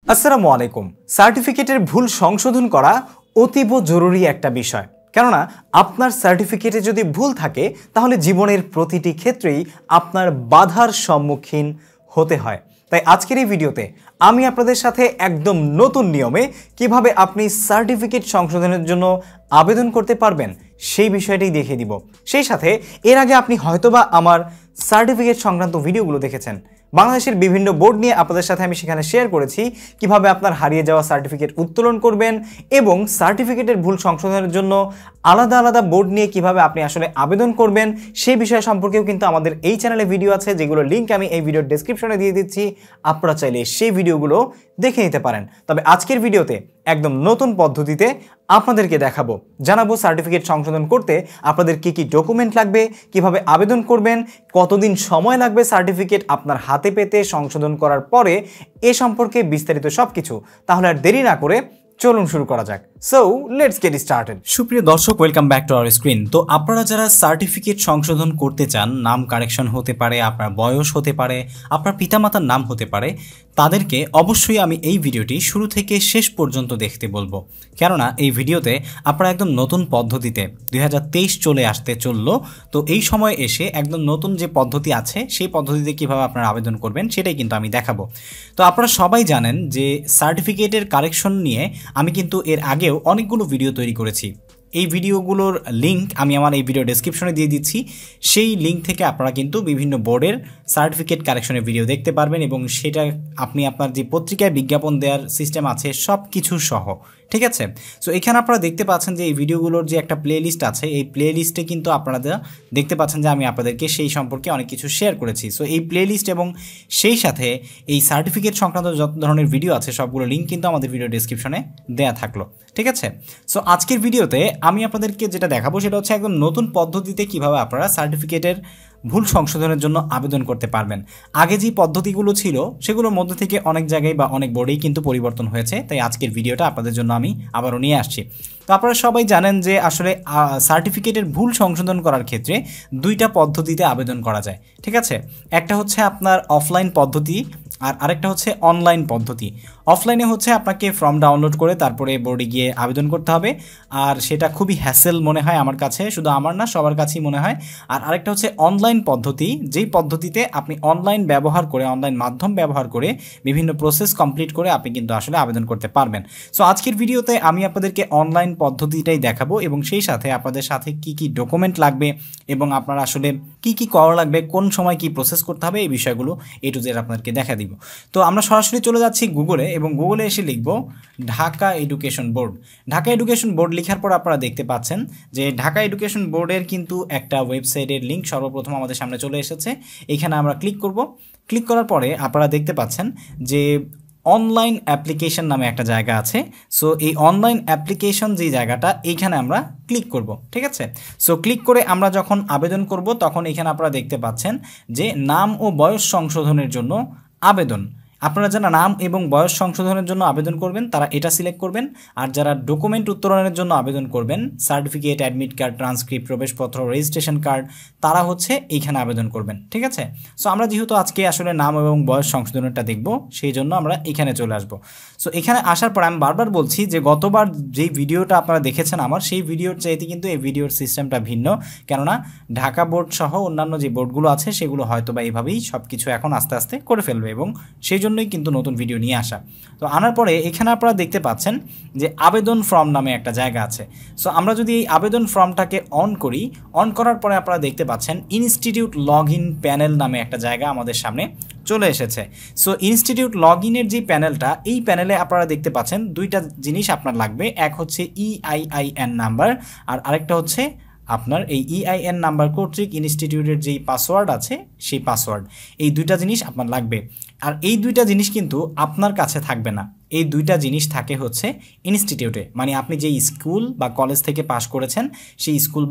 আসসালামু আলাইকুম। সার্টিফিকেটের ভুল সংশোধন করা অতীব জরুরি একটা বিষয়, কেননা আপনার সার্টিফিকেটে যদি ভুল থাকে তাহলে জীবনের প্রতিটি ক্ষেত্রেই আপনার বাধার সম্মুখীন হতে হয়। তাই আজকের এই ভিডিওতে আমি আপনাদের সাথে একদম নতুন নিয়মে কিভাবে আপনি সার্টিফিকেট সংশোধনের জন্য আবেদন করতে পারবেন সেই বিষয়টি দেখিয়ে দিব। সেই সাথে এর আগে আপনি হয়তোবা আমার সার্টিফিকেট সংক্রান্ত ভিডিওগুলো দেখেছেন। বাংলাদেশের বিভিন্ন বোর্ড নিয়ে আপনাদের সাথে আমি সেখানে শেয়ার করেছি কিভাবে আপনার হারিয়ে যাওয়া সার্টিফিকেট উত্তোলন করবেন এবং সার্টিফিকেটের ভুল সংশোধনের জন্য আলাদা আলাদা বোর্ড নিয়ে কিভাবে আপনি আসলে আবেদন করবেন সেই বিষয় সম্পর্কেও কিন্তু আমাদের এই চ্যানেলে ভিডিও আছে, যেগুলো লিঙ্ক আমি এই ভিডিওর ডেসক্রিপশনে দিয়ে দিচ্ছি। আপনারা চাইলে সেই ভিডিওগুলো দেখে নিতে পারেন। তবে আজকের ভিডিওতে একদম নতুন পদ্ধতিতে আপনাদেরকে দেখাবো, জানাবো সার্টিফিকেট সংশোধন করতে আপনাদের কি কি ডকুমেন্ট লাগবে, কিভাবে আবেদন করবেন, কতদিন সময় লাগবে সার্টিফিকেট আপনার হাতে পেতে সংশোধন করার পরে, এ সম্পর্কে বিস্তারিত সবকিছু। তাহলে আর দেরি না করে চলুন শুরু করা যাক। So let's get started. সুপ্রিয় দর্শক, welcome back to our screen. তো আপনারা যারা সার্টিফিকেট সংশোধন করতে চান, নাম কারেকশন হতে পারে, আপনার বয়স হতে পারে, আপনার পিতামাতার নাম হতে পারে, তাদেরকে অবশ্যই আমি এই ভিডিওটি শুরু থেকে শেষ পর্যন্ত দেখতে বলবো, কেননা এই ভিডিওতে আপনারা একদম নতুন পদ্ধতিতে 2023 চলে আসতে চললো, তো এই সময় এসে একদম নতুন যে পদ্ধতি আছে সেই পদ্ধতিতে কিভাবে আপনারা আবেদন করবেন সেটাই কিন্তু আমি দেখাবো। তো আপনারা সবাই জানেন যে সার্টিফিকেটের কারেকশন নিয়ে আমি কিন্তু এর আগেও অনেকগুলো ভিডিও তৈরি করেছি। এই ভিডিওগুলোর লিঙ্ক আমি আমার এই ভিডিও ডেসক্রিপশনে দিয়ে দিচ্ছি। সেই লিঙ্ক থেকে আপনারা কিন্তু বিভিন্ন বোর্ডের সার্টিফিকেট কারেকশনের ভিডিও দেখতে পারবেন এবং সেটা আপনি আপনার যে পত্রিকায় বিজ্ঞাপন দেওয়ার সিস্টেম আছে সব কিছু সহ, ঠিক আছে। সো এখানে আপনারা দেখতে পাচ্ছেন যে এই ভিডিওগুলোর যে একটা প্লে লিস্ট আছে, এই প্লে লিস্টে কিন্তু আপনারা দেখতে পাচ্ছেন যে আমি আপনাদেরকে সেই সম্পর্কে অনেক কিছু শেয়ার করেছি। সো এই প্লে লিস্ট এবং সেই সাথে এই সার্টিফিকেট সংক্রান্ত যত ধরনের ভিডিও আছে সবগুলো লিঙ্ক কিন্তু আমাদের ভিডিও ডেসক্রিপশনে দেওয়া থাকলো, ঠিক আছে। সো আজকের ভিডিওতে আমি আপনাদেরকে যেটা দেখাবো সেটা হচ্ছে একদম নতুন পদ্ধতিতে কিভাবে আপনারা সার্টিফিকেটের ভুল সংশোধনের জন্য আবেদন করতে পারবেন। আগে যে পদ্ধতিগুলো ছিল সেগুলোর মধ্যে থেকে অনেক জায়গায় বা অনেক বোর্ডেই কিন্তু পরিবর্তন হয়েছে, তাই আজকের ভিডিওটা আপনাদের জন্য আমি আবারও নিয়ে আসছি। তো আপনারা সবাই জানেন যে আসলে সার্টিফিকেটের ভুল সংশোধন করার ক্ষেত্রে দুইটা পদ্ধতিতে আবেদন করা যায়, ঠিক আছে। একটা হচ্ছে আপনার অফলাইন পদ্ধতি আর আরেকটা হচ্ছে অনলাইন পদ্ধতি। অফলাইনে হচ্ছে আপনাকে ফর্ম ডাউনলোড করে তারপরে বোর্ডে গিয়ে আবেদন করতে হবে, আর সেটা খুবই হ্যাসেল মনে হয় আমার কাছে, শুধু আমার না সবার কাছেই মনে হয়। আর আরেকটা হচ্ছে অনলাইন পদ্ধতি, যেই পদ্ধতিতে আপনি অনলাইন ব্যবহার করে, অনলাইন মাধ্যম ব্যবহার করে বিভিন্ন প্রসেস কমপ্লিট করে আপনি কিন্তু আসলে আবেদন করতে পারবেন। সো আজকের ভিডিওতে আমি আপনাদেরকে অনলাইন পদ্ধতিটাই দেখাবো এবং সেই সাথে আপনাদের সাথে কি কি ডকুমেন্ট লাগবে এবং আপনারা আসলে কি কি করা লাগবে, কোন সময় কি প্রসেস করতে হবে, এই বিষয়গুলো এ টু জেড আপনাদেরকে দেখা দিব। তো আমরা সরাসরি চলে যাচ্ছি গুগলে এবং গুগলে এসে লিখব Dhaka education board. Dhaka education board লেখার পর আপনারা দেখতে পাচ্ছেন যে ঢাকা এডুকেশন বোর্ডের কিন্তু একটা ওয়েবসাইটের লিঙ্ক সর্বপ্রথম আমাদের সামনে চলে এসেছে। এখানে আমরা ক্লিক করব। ক্লিক করার পরে আপনারা দেখতে পাচ্ছেন যে অনলাইন অ্যাপ্লিকেশন নামে একটা জায়গা আছে। সো এই অনলাইন অ্যাপ্লিকেশন যে জায়গাটা, এইখানে আমরা ক্লিক করব, ঠিক আছে। সো ক্লিক করে আমরা যখন আবেদন করব তখন এখানে আপনারা দেখতে পাচ্ছেন যে নাম ও বয়স সংশোধনের জন্য আবেদন। আপনারা যারা নাম এবং বয়স সংশোধনের জন্য আবেদন করবেন তারা এটা সিলেক্ট করবেন, আর যারা ডকুমেন্ট উত্তোলনের জন্য আবেদন করবেন, সার্টিফিকেট, অ্যাডমিট কার্ড, ট্রান্সক্রিপ্ট, প্রবেশপত্র, রেজিস্ট্রেশন কার্ড, তারা হচ্ছে এইখানে আবেদন করবেন, ঠিক আছে। সো আমরা যেহেতু আজকে আসলে নাম এবং বয়স সংশোধনটা দেখব, সেই জন্য আমরা এখানে চলে আসব। সো এখানে আসার পর আমি বারবার বলছি যে গতবার যেই ভিডিওটা আপনারা দেখেছেন আমার, সেই ভিডিওর চাইতে কিন্তু এই ভিডিওর সিস্টেমটা ভিন্ন, কেননা ঢাকা বোর্ড সহ অন্যান্য যে বোর্ডগুলো আছে সেগুলো হয়তো বা এইভাবেই সব কিছু এখন আস্তে আস্তে করে ফেলবে এবং সেই জন্যই কিন্তু নতুন ভিডিও নিয়ে আসা। তো আনার পরে এখানে আপনারা দেখতে পাচ্ছেন যে আবেদন ফর্ম নামে একটা জায়গা আছে। সো আমরা যদি এই আবেদন ফর্মটাকে অন করি, অন করার পরে আপনারা দেখতে পাচ্ছেন ইনস্টিটিউট লগ ইন প্যানেল নামে একটা জায়গা আমাদের সামনে চলে এসেছে। সো ইনস্টিটিউট লগ ইনের যে প্যানেলটা, এই প্যানেলে আপনারা দেখতে পাচ্ছেন দুইটা জিনিস আপনার লাগবে। এক হচ্ছে EIN নাম্বার, আর আরেকটা হচ্ছে আপনার এই EIN নাম্বার কর্তৃক ইনস্টিটিউটের যেই পাসওয়ার্ড আছে সেই পাসওয়ার্ড। এই দুইটা জিনিস আপনার লাগবে, আর এই দুইটা জিনিস কিন্তু আপনার কাছে থাকবে না। এই দুইটা জিনিস থাকে হচ্ছে ইনস্টিটিউটে, মানে আপনি যেই স্কুল বা কলেজ থেকে পাস করেছেন সেই স্কুল বা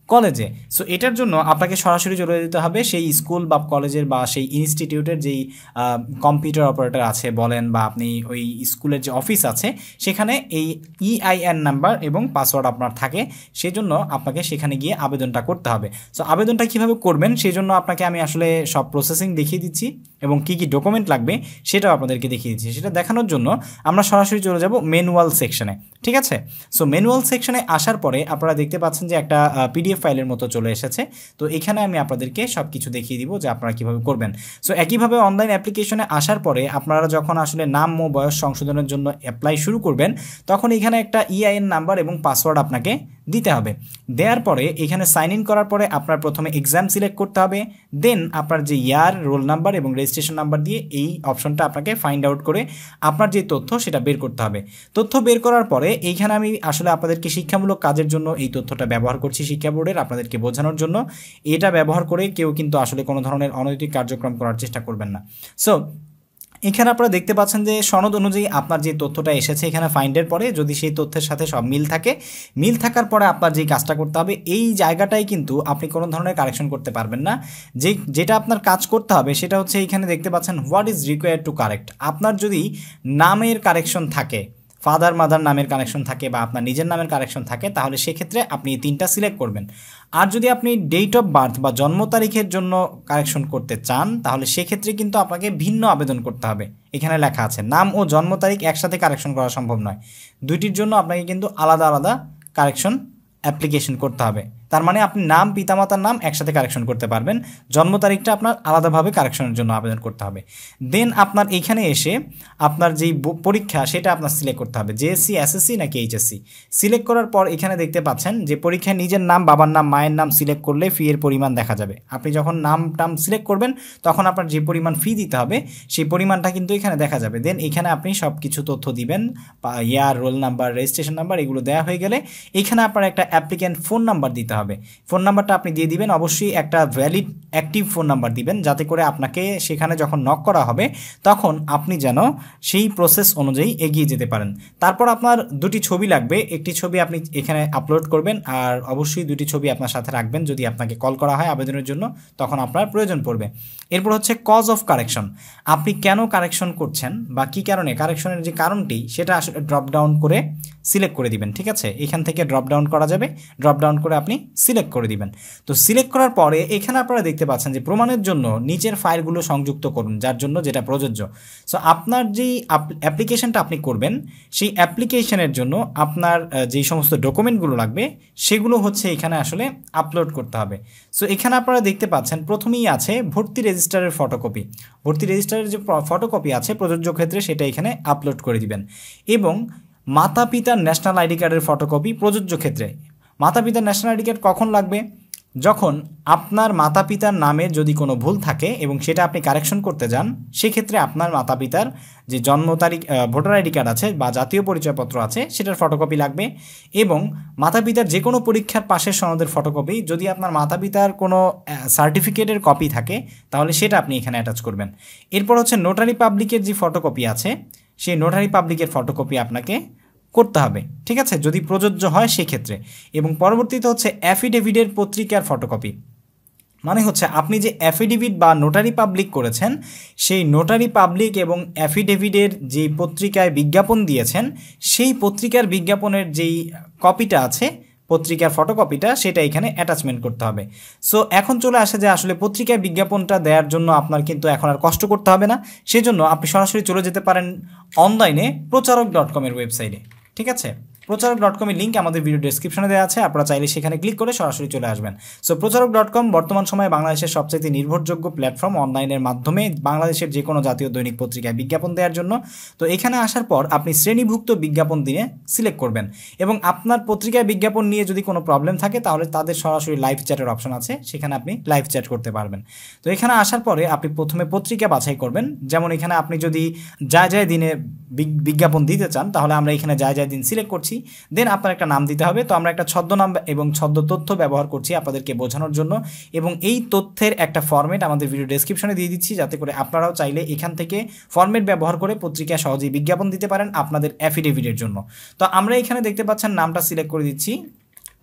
কলেজে। সো এটার জন্য আপনাকে সরাসরি চলে যেতে হবে সেই স্কুল বা কলেজের বা সেই ইনস্টিটিউটের যেই কম্পিউটার অপারেটর আছে বলেন বা আপনি ওই স্কুলের যে অফিস আছে সেখানে এই EIN নাম্বার এবং পাসওয়ার্ড আপনার থাকে, সেই জন্য আপনাকে সেখানে গিয়ে আবেদনটা করতে হবে। সো আবেদনটা কীভাবে করবেন সেই জন্য আপনাকে আমি আসলে সব প্রসেসিং দেখিয়ে দিচ্ছি এবং কী কী ডকুমেন্ট লাগবে সেটাও আপনাদেরকে দেখিয়ে দিচ্ছি। সেটা দেখানোর জন্য আমরা সরাসরি চলে যাব ম্যানুয়াল সেকশনে, ঠিক আছে? সো ম্যানুয়াল সেকশনে আসার পরে আপনারা দেখতে পাচ্ছেন যে একটা PDF ফাইলের মতো চলে এসেছে। তো এখানে আমি আপনাদেরকে সব কিছু দেখিয়ে দিব যে আপনারা কীভাবে করবেন। সো একইভাবে অনলাইন অ্যাপ্লিকেশনে আসার পরে আপনারা যখন আসলে নাম ও বয়স সংশোধনের জন্য অ্যাপ্লাই শুরু করবেন তখন এখানে একটা EIN নাম্বার এবং পাসওয়ার্ড আপনাকে দিতে হবে। দেওয়ার পরে এখানে সাইন ইন করার পরে আপনার প্রথমে এক্সাম সিলেক্ট করতে হবে, দেন আপনার যে ইয়ার, রোল নাম্বার এবং রেজিস্ট্রেশন নাম্বার দিয়ে এই অপশনটা আপনাকে ফাইন্ড আউট করে আপনার যে তথ্য সেটা বের করতে হবে। তথ্য বের করার পরে এইখানে আমি আসলে আপনাদেরকে শিক্ষামূলক কাজের জন্য এই তথ্যটা ব্যবহার করছি শিক্ষা বোর্ডের, আপনাদেরকে বোঝানোর জন্য। এটা ব্যবহার করে কেউ কিন্তু আসলে কোনো ধরনের অনৈতিক কার্যক্রম করার চেষ্টা করবেন না। সো এখানে আপনারা দেখতে পাচ্ছেন যে সনদ অনুযায়ী আপনার যে তথ্যটা এসেছে এখানে ফাইন্ডের পরে যদি সেই তথ্যের সাথে সব মিল থাকে, মিল থাকার পরে আপনার যেই কাজটা করতে হবে এই জায়গাটাই কিন্তু আপনি কোনো ধরনের কারেকশন করতে পারবেন না। যেটা আপনার কাজ করতে হবে সেটা হচ্ছে এখানে দেখতে পাচ্ছেন what is required to correct. আপনার যদি নামের কারেকশন থাকে, ফাদার মাদার নামের কানেকশন থাকে বা আপনার নিজের নামের কারেকশন থাকে তাহলে সেক্ষেত্রে আপনি এই 3টা সিলেক্ট করবেন। আর যদি আপনি ডেট অফ বার্থ বা জন্ম তারিখের জন্য কারেকশন করতে চান তাহলে সেক্ষেত্রে কিন্তু আপনাকে ভিন্ন আবেদন করতে হবে। এখানে লেখা আছে নাম ও জন্ম তারিখ একসাথে কারেকশন করা সম্ভব নয়, দুইটির জন্য আপনাকে কিন্তু আলাদা আলাদা কারেকশন অ্যাপ্লিকেশন করতে হবে। তার মানে আপনি নাম, পিতামাতার নাম একসাথে কারেকশন করতে পারবেন, জন্ম তারিখটা আপনার আলাদাভাবে কারেকশনের জন্য আবেদন করতে হবে। দেন আপনার এখানে এসে আপনার যেই পরীক্ষা সেটা আপনার সিলেক্ট করতে হবে, JSC, SSC নাকি HSC। সিলেক্ট করার পর এখানে দেখতে পাচ্ছেন যে পরীক্ষায় নিজের নাম, বাবার নাম, মায়ের নাম সিলেক্ট করলে ফি এর পরিমাণ দেখা যাবে। আপনি যখন নাম সিলেক্ট করবেন তখন আপনার যে পরিমাণ ফি দিতে হবে সেই পরিমাণটা কিন্তু এখানে দেখা যাবে। দেন এখানে আপনি সব কিছু তথ্য দিবেন, year, roll number, registration number, এগুলো দেওয়া হয়ে গেলে এখানে আপনার একটা অ্যাপ্লিক্যান্ট ফোন নাম্বার দিতে হবে। ফোন নাম্বারটা আপনি দিয়ে দিবেন, অবশ্যই একটা ভ্যালিড অ্যাক্টিভ ফোন নাম্বার দিবেন যাতে করে আপনাকে সেখানে যখন নক করা হবে তখন আপনি যেন সেই প্রসেস অনুযায়ী এগিয়ে যেতে পারেন। তারপর আপনার 2টি ছবি লাগবে, একটি ছবি আপনি এখানে আপলোড করবেন আর অবশ্যই 2টি ছবি আপনার সাথে রাখবেন যদি আপনাকে কল করা হয় আবেদনের জন্য তখন আপনার প্রয়োজন পড়বে। এরপর হচ্ছে কজ অফ কারেকশন, আপনি কেন কারেকশন করছেন বা কী কারণে কারেকশনের যে কারণটি সেটা আসলে ড্রপ ডাউন করে সিলেক্ট করে দিবেন, ঠিক আছে? এখান থেকে ড্রপ ডাউন করা যাবে, ড্রপ ডাউন করে আপনি সিলেক্ট করে দিবেন। তো সিলেক্ট করার পরে এখানে আপনারা দেখতে পাচ্ছেন যে প্রমাণের জন্য নিচের ফাইলগুলো সংযুক্ত করুন যার জন্য যেটা প্রযোজ্য। সো আপনার যেই অ্যাপ্লিকেশনটা আপনি করবেন সেই অ্যাপ্লিকেশনের জন্য আপনার যেই সমস্ত ডকুমেন্টগুলো লাগবে সেগুলো হচ্ছে এখানে আসলে আপলোড করতে হবে। সো এখানে আপনারা দেখতে পাচ্ছেন প্রথমেই আছে ভর্তি রেজিস্টারের ফটোকপি। ভর্তি রেজিস্টারের যে ফটোকপি আছে প্রযোজ্য ক্ষেত্রে সেটা এখানে আপলোড করে দিবেন এবং মাতা পিতার ন্যাশনাল আইডি কার্ডের ফটোকপি প্রযোজ্য ক্ষেত্রে। মাতা পিতার ন্যাশনাল আইডি কার্ড কখন লাগবে? যখন আপনার মাতা পিতার নামে যদি কোনো ভুল থাকে এবং সেটা আপনি কারেকশন করতে যান সেক্ষেত্রে আপনার মাতা পিতার যে জন্ম তারিখ, ভোটার আইডি কার্ড আছে বা জাতীয় পরিচয়পত্র আছে সেটার ফটোকপি লাগবে এবং মাতা পিতার যে কোনো পরীক্ষার পাশের সনদের ফটোকপি। যদি আপনার মাতা পিতার কোনো সার্টিফিকেটের কপি থাকে তাহলে সেটা আপনি এখানে অ্যাটাচ করবেন। এরপর হচ্ছে নোটারি পাবলিকের যে ফটোকপি আছে সেই নোটারি পাবলিকের ফটোকপি আপনাকে করতে হবে, ঠিক আছে, যদি প্রযোজ্য হয় সেক্ষেত্রে। এবং পরবর্তীতে হচ্ছে অ্যাফিডেভিটের পত্রিকার ফটোকপি, মানে হচ্ছে আপনি যে অ্যাফিডেভিট বা নোটারি পাবলিক করেছেন সেই নোটারি পাবলিক এবং অ্যাফিডেভিটের যেই পত্রিকায় বিজ্ঞাপন দিয়েছেন সেই পত্রিকার বিজ্ঞাপনের যেই কপিটা আছে, পত্রিকার ফটোকপিটা, সেটা এখানে অ্যাটাচমেন্ট করতে হবে। সো এখন চলে আসে যে আসলে পত্রিকায় বিজ্ঞাপনটা দেওয়ার জন্য আপনার কিন্তু এখন আর কষ্ট করতে হবে না, সেজন্য আপনি সরাসরি চলে যেতে পারেন অনলাইনে প্রচারক.com এর ওয়েবসাইটে, ঠিক আছে? প্রচারক.com এর লিঙ্ক আমাদের ভিডিও ডেসক্রিপশনে দেওয়া আছে, আপনারা চাইলে সেখানে ক্লিক করে সরাসরি চলে আসবেন। সো প্রচারক.com বর্তমান সময়ে বাংলাদেশের সবচেয়ে নির্ভরযোগ্য প্ল্যাটফর্ম অনলাইনের মাধ্যমে বাংলাদেশের যে কোনো জাতীয় দৈনিক পত্রিকায় বিজ্ঞাপন দেওয়ার জন্য। তো এখানে আসার পর আপনি শ্রেণীভুক্ত বিজ্ঞাপন দিয়ে সিলেক্ট করবেন এবং আপনার পত্রিকায় বিজ্ঞাপন নিয়ে যদি কোনো প্রবলেম থাকে তাহলে তাদের সরাসরি লাইভ চ্যাটের অপশন আছে, সেখানে আপনি লাইভ চ্যাট করতে পারবেন। তো এখানে আসার পরে আপনি প্রথমে পত্রিকা বাছাই করবেন, যেমন এখানে আপনি যদি যায় দিনে বিজ্ঞাপন দিতে চান তাহলে আমরা এখানে যায় দিন সিলেক্ট করছি। দেন আপনার একটা নাম দিতে হবে। তো আমরা একটা ছদ্মনাম এবং ছদ্ম তথ্য ব্যবহার করছি আপনাদেরকে বোঝানোর জন্য এবং এই তথ্যের একটা ফরম্যাট আমাদের ভিডিও ডেসক্রিপশনে দিয়ে দিচ্ছি যাতে করে আপনারাও চাইলে এখান থেকে ফরম্যাট ব্যবহার করে পত্রিকায় সহজেই বিজ্ঞাপন দিতে পারেন আপনাদের অ্যাফিডেভিটের জন্য। তো আমরা এখানে দেখতে পাচ্ছেন নামটা সিলেক্ট করে দিচ্ছি,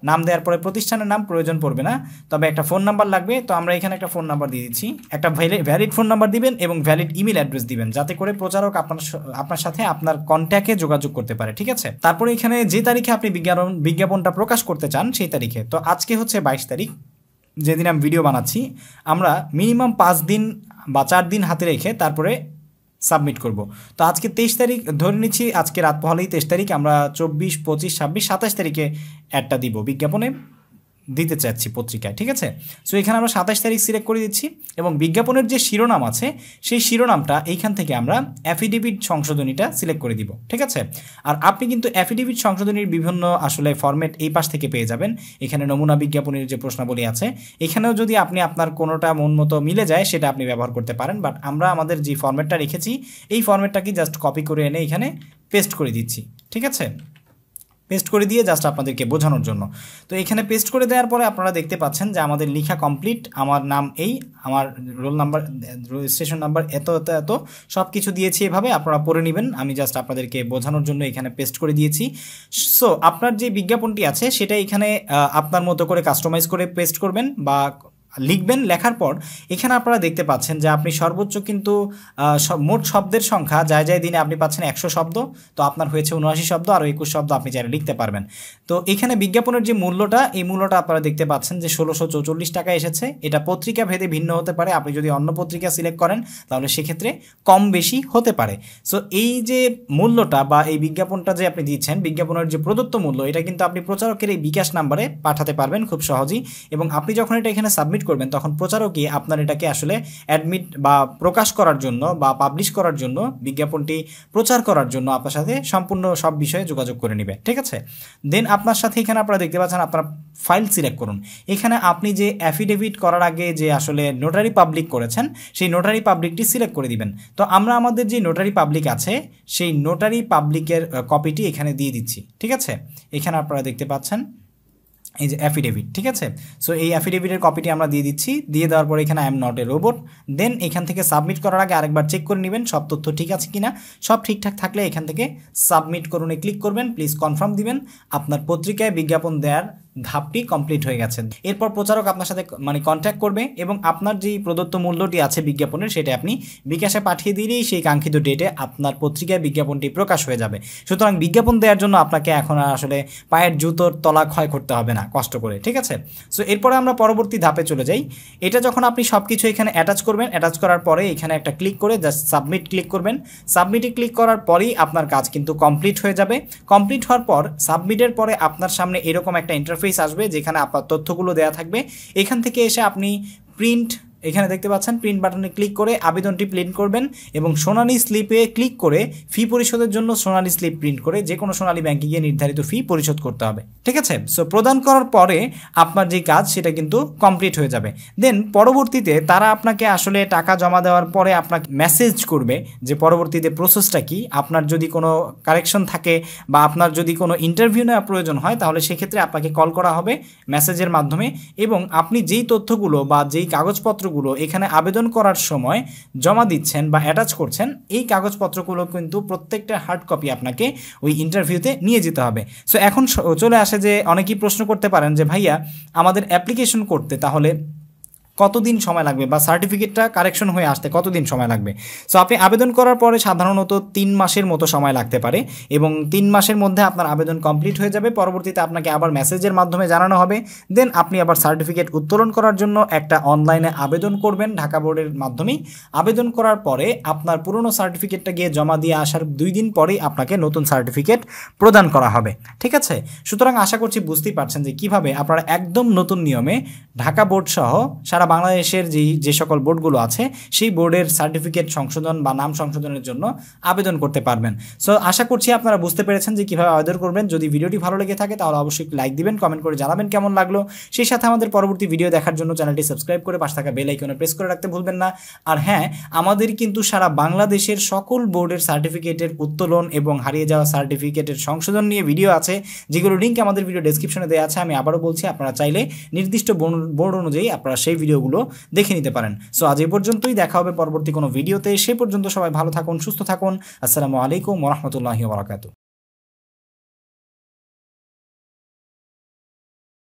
নাম দেওয়ার পরে প্রতিষ্ঠানের নাম প্রয়োজন পড়বে না, তবে একটা ফোন নাম্বার লাগবে। তো আমরা এখানে একটা ফোন নাম্বার দিয়ে দিচ্ছি, একটা ভ্যালিড ফোন নাম্বার দিবেন এবং ভ্যালিড ইমেল অ্যাড্রেস দিবেন, যাতে করে প্রচারক আপনার সাথে আপনার কন্ট্যাক্টে যোগাযোগ করতে পারে, ঠিক আছে। তারপরে এখানে যে তারিখে আপনি বিজ্ঞাপনটা প্রকাশ করতে চান সেই তারিখে, তো আজকে হচ্ছে 22 তারিখ যেদিন আমি ভিডিও বানাচ্ছি, আমরা মিনিমাম 5 দিন বা 4 দিন হাতে রেখে তারপরে সাবমিট করব। তো আজকে 23 তারিখ ধরে নিচ্ছি, আজকে রাত পহলেই 23 তারিখ, আমরা 24, 25, 26, 27 তারিখে অ্যাডটা দিব, বিজ্ঞাপনে দিতে চাচ্ছি পত্রিকায়, ঠিক আছে। সো এখানে আমরা 27 তারিখ সিলেক্ট করে দিচ্ছি এবং বিজ্ঞাপনের যে শিরোনাম আছে সেই শিরোনামটা এইখান থেকে আমরা অ্যাফিডেভিট সংশোধনীটা সিলেক্ট করে দিব, ঠিক আছে। আর আপনি কিন্তু অ্যাফিডেভিট সংশোধনীর বিভিন্ন আসলে ফরম্যাট এই পাশ থেকে পেয়ে যাবেন। এখানে নমুনা বিজ্ঞাপনের যে প্রশ্নাবলী আছে, এখানেও যদি আপনার কোনোটা মন মতো মিলে যায় সেটা আপনি ব্যবহার করতে পারেন, বাট আমরা আমাদের যে ফরম্যাটটা রেখেছি এই ফরম্যাটটাকে জাস্ট কপি করে এনে এখানে পেস্ট করে দিচ্ছি, ঠিক আছে। পেস্ট করে দিয়ে জাস্ট আপনাদেরকে বোঝানোর জন্য। তো এখানে পেস্ট করে দেওয়ার পরে আপনারা দেখতে পাচ্ছেন যে আমাদের লেখা কমপ্লিট, আমার নাম এই, আমার রোল নাম্বার, রেজিস্ট্রেশন নাম্বার এত এত এত সব কিছু দিয়েছি, এভাবে আপনারা পড়ে নেবেন। আমি জাস্ট আপনাদেরকে বোঝানোর জন্য এখানে পেস্ট করে দিয়েছি। সো আপনার যে বিজ্ঞাপনটি আছে সেটা এখানে আপনার মতো করে কাস্টমাইজ করে পেস্ট করবেন বা লিখবেন। লেখার পর এখানে আপনারা দেখতে পাচ্ছেন যে আপনি সর্বোচ্চ কিন্তু মোট শব্দের সংখ্যা যায় দিনে আপনি পাচ্ছেন 100 শব্দ, তো আপনার হয়েছে 79 শব্দ, আর 21 শব্দ আপনি চাইলে লিখতে পারবেন। তো এখানে বিজ্ঞাপনের যে মূল্যটা, এই মূল্যটা আপনারা দেখতে পাচ্ছেন যে 1644 টাকা এসেছে। এটা পত্রিকা ভেদে ভিন্ন হতে পারে, আপনি যদি অন্য পত্রিকা সিলেক্ট করেন তাহলে সেক্ষেত্রে কম বেশি হতে পারে। সো এই যে মূল্যটা বা এই বিজ্ঞাপনটা যে আপনি দিচ্ছেন, বিজ্ঞাপনের যে প্রদত্ত মূল্য, এটা কিন্তু আপনি প্রচারকের এই বিকাশ নাম্বারে পাঠাতে পারবেন খুব সহজেই, এবং আপনি যখন এটা এখানে সাবমিট করবেন তখন প্রচারকই আপনার এটাকে আসলে অ্যাডমিট বা প্রকাশ করার জন্য বা পাবলিশ করার জন্য, বিজ্ঞাপনটি প্রচার করার জন্য আপনার সাথে সম্পূর্ণ সব বিষয়ে যোগাযোগ করে নেবে, ঠিক আছে। দেন আপনার সাথে এখানে আপনারা দেখতে পাচ্ছেন আপনার ফাইল সিলেক্ট করুন। এখানে আপনি যে অ্যাফিডেভিট করার আগে যে আসলে নোটারি পাবলিক করেছেন সেই নোটারি পাবলিকটি সিলেক্ট করে দিবেন। তো আমরা আমাদের যে নোটারি পাবলিক আছে সেই নোটারি পাবলিকের কপিটি এখানে দিয়ে দিচ্ছি, ঠিক আছে। এখানে আপনারা দেখতে পাচ্ছেন এই যে অ্যাফিডেভিট, ঠিক আছে। সো এই অ্যাফিডেভিটের কপিটি আমরা দিয়ে দিচ্ছি। দিয়ে দেওয়ার পরে এখানে I am not a robot, then এখান থেকে সাবমিট করার আগে আরেকবার চেক করে নেবেন সব তথ্য ঠিক আছে কিনা। সব ঠিকঠাক থাকলে এখান থেকে সাবমিট করুনে ক্লিক করবেন, প্লিজ কনফার্ম দিবেন। আপনার পত্রিকায় বিজ্ঞাপন দেওয়ার ধাপটি কমপ্লিট হয়ে গেছে। এরপর প্রচারক আপনার সাথে কন্ট্যাক্ট করবে এবং আপনার যেই প্রদত্ত মূল্যটি আছে বিজ্ঞাপনের সেটা আপনি বিকাশে পাঠিয়ে দিলেই সেই কাঙ্ক্ষিত ডেটে আপনার পত্রিকায় বিজ্ঞাপনটি প্রকাশ হয়ে যাবে। সুতরাং বিজ্ঞাপন দেওয়ার জন্য আপনাকে এখন আসলে পায়ের জুতোর তলা ক্ষয় করতে হবে না কষ্ট করে, ঠিক আছে। সো এরপরে আমরা পরবর্তী ধাপে চলে যাই। এটা যখন আপনি সব কিছু এখানে অ্যাটাচ করবেন, অ্যাটাচ করার পরে এখানে একটা ক্লিক করে জাস্ট সাবমিট ক্লিক করবেন। সাবমিটে ক্লিক করার পরেই আপনার কাজ কিন্তু কমপ্লিট হয়ে যাবে। কমপ্লিট হওয়ার পর সাবমিটের পরে আপনার সামনে এরকম একটা ইন্টারফেস আসবে যেখানে আপনার তথ্যগুলো দেওয়া থাকবে। এখান থেকে এসে আপনি প্রিন্ট, এখানে দেখতে পাচ্ছেন প্রিন্ট বাটনে ক্লিক করে আবেদনটি প্রিন্ট করবেন এবং সোনালী স্লিপে ক্লিক করে ফি পরিশোধের জন্য সোনালী স্লিপ প্রিন্ট করে যে কোনো সোনালী ব্যাংকে গিয়ে নির্ধারিত ফি পরিশোধ করতে হবে, ঠিক আছে। সো প্রদান করার পরে আপনার যে কাজ সেটা কিন্তু কমপ্লিট হয়ে যাবে। দেন পরবর্তীতে তারা আপনাকে আসলে টাকা জমা দেওয়ার পরে আপনাকে মেসেজ করবে যে পরবর্তীতে প্রসেসটা কি। আপনার যদি কোনো কারেকশন থাকে বা আপনার যদি কোনো ইন্টারভিউ নেওয়া প্রয়োজন হয় তাহলে সেক্ষেত্রে আপনাকে কল করা হবে মেসেজের মাধ্যমে, এবং আপনি যেই তথ্যগুলো বা যেই কাগজপত্র এখানে আবেদন করার সময় জমা দিচ্ছেন বা অ্যাটাচ করছেন, এই কাগজপত্রগুলো কিন্তু প্রত্যেকটা হার্ড কপি আপনাকে ওই ইন্টারভিউতে নিয়ে যেতে হবে। সো এখন চলে আসে যে অনেকেই প্রশ্ন করতে পারেন যে ভাইয়া আমাদের অ্যাপ্লিকেশন করতে তাহলে কতদিন সময় লাগবে বা সার্টিফিকেটটা কারেকশন হয়ে আসতে কতদিন সময় লাগবে। সো আপনি আবেদন করার পরে সাধারণত 3 মাসের মতো সময় লাগতে পারে এবং 3 মাসের মধ্যে আপনার আবেদন কমপ্লিট হয়ে যাবে। পরবর্তীতে আপনাকে আবার মেসেজের মাধ্যমে জানানো হবে। দেন আপনি আবার সার্টিফিকেট উত্তোলন করার জন্য একটা অনলাইনে আবেদন করবেন ঢাকা বোর্ডের মাধ্যমেই। আবেদন করার পরে আপনার পুরনো সার্টিফিকেটটা গিয়ে জমা দিয়ে আসার 2 দিন পরেই আপনাকে নতুন সার্টিফিকেট প্রদান করা হবে, ঠিক আছে। সুতরাং আশা করছি বুঝতেই পারছেন যে কীভাবে আপনারা একদম নতুন নিয়মে ঢাকা বোর্ড সহ সারা বাংলাদেশের যে সকল বোর্ডগুলো আছে সেই বোর্ডের সার্টিফিকেট সংশোধন বা নাম সংশোধনের জন্য আবেদন করতে পারবেন। সো আশা করছি আপনারা বুঝতে পেরেছেন যে কীভাবে আবেদন করবেন। যদি ভিডিওটি ভালো লেগে থাকে তাহলে অবশ্যই লাইক দিবেন, কমেন্ট করে জানাবেন কেমন লাগলো। সেই সাথে আমাদের পরবর্তী ভিডিও দেখার জন্য চ্যানেলটি সাবস্ক্রাইব করে পাশে থাকা বেল আইকনে প্রেস করে রাখতে ভুলবেন না। আর হ্যাঁ, আমাদের কিন্তু সারা বাংলাদেশের সকল বোর্ডের সার্টিফিকেটের উত্তোলন এবং হারিয়ে যাওয়া সার্টিফিকেটের সংশোধন নিয়ে ভিডিও আছে, যেগুলো লিঙ্ক আমাদের ভিডিও ডেসক্রিপশনে দেওয়া আছে। আমি আবারও বলছি, আপনারা চাইলে নির্দিষ্ট বোর্ড অনুযায়ী আপনারা সেই ভিডিওগুলো দেখে নিতে পারেন। সো আজ এই পর্যন্তই, দেখা হবে পরবর্তী কোনো ভিডিওতে। সে পর্যন্ত সবাই ভালো থাকুন, সুস্থ থাকুন। আসসালামু আলাইকুম ওয়া রাহমাতুল্লাহি ওয়া বারাকাতুহু।